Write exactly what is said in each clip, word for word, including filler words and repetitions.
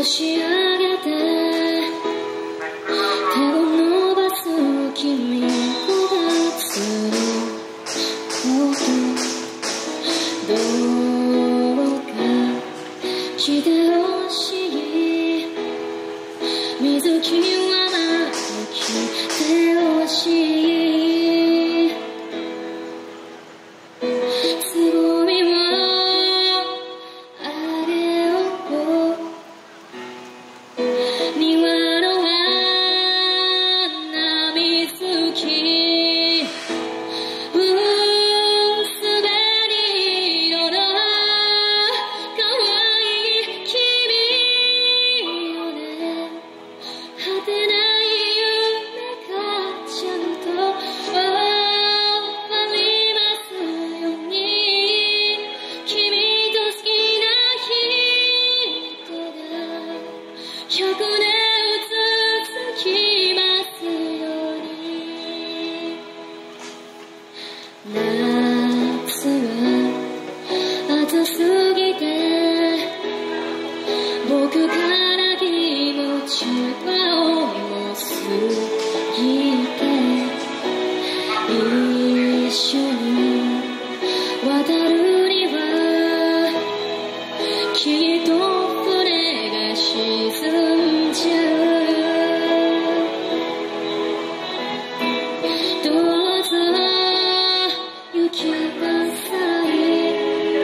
し上げて手を伸ばす君がすることどうかしてほしい水木はまた来てほしいつぼみをあげよう庭の花水木うーすべり色の可愛い君よね果てない夢がちゃんと終わりますように君と好きな人が百年続きますように夏は暑すぎて僕から気持ちが重すぎて一緒に渡るにはきっと船が沈んじゃうどうぞ雪がさい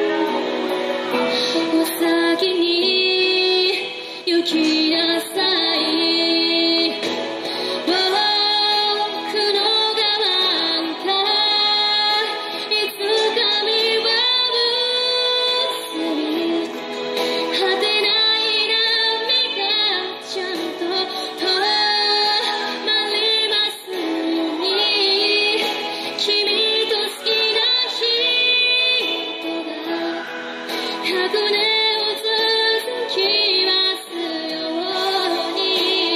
お先に行きなさい僕の我慢がいつか実を結び果てない波がちゃんと止まりますように君と好きな人が百年続きますように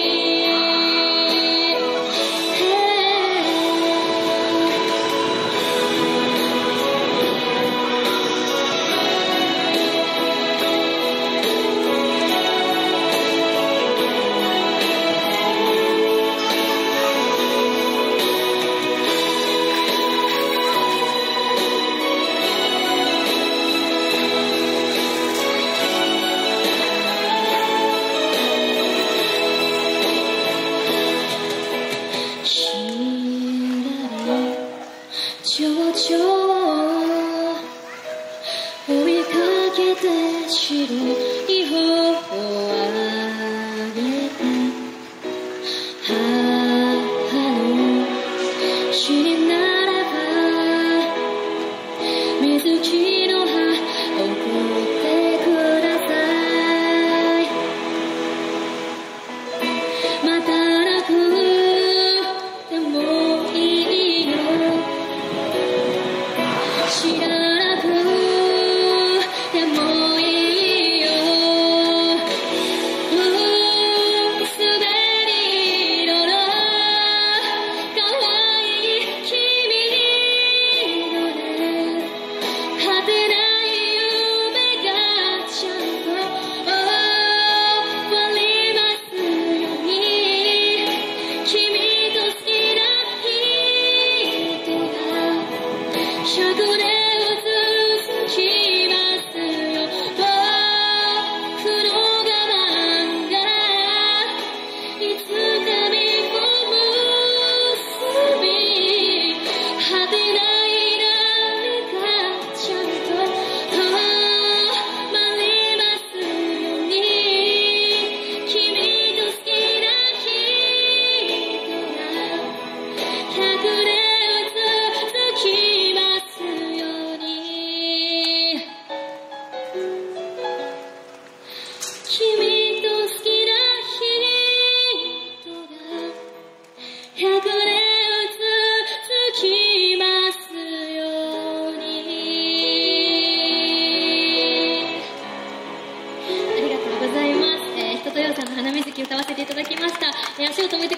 ちょうちょ追いかけて白い帆をあげて母の死になれば水木の葉送ってくださいまたなくてもいいよ知らなくてもいいようーすべり色の可愛い君のね果てない夢がちゃんと終わりますように君と好きな人が百年続きますよ僕の我慢がいつか実を結び果てない波がちゃんと止まりますように君と好きな人が百年続きますように君と好きな人が百年続きますようにありがとうございます、えー、人とようさんの花水木歌わせていただきました、えー、足を止めて